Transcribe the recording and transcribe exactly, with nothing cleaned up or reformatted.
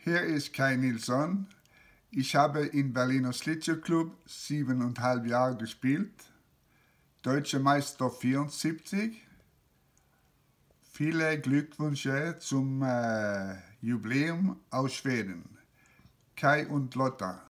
Hier ist Kai Nilsson. Ich habe in Berliner Schlittschuhclub siebeneinhalb Jahre gespielt. Deutscher Meister vierundsiebzig. Viele Glückwünsche zum äh, Jubiläum aus Schweden. Kai und Lotta.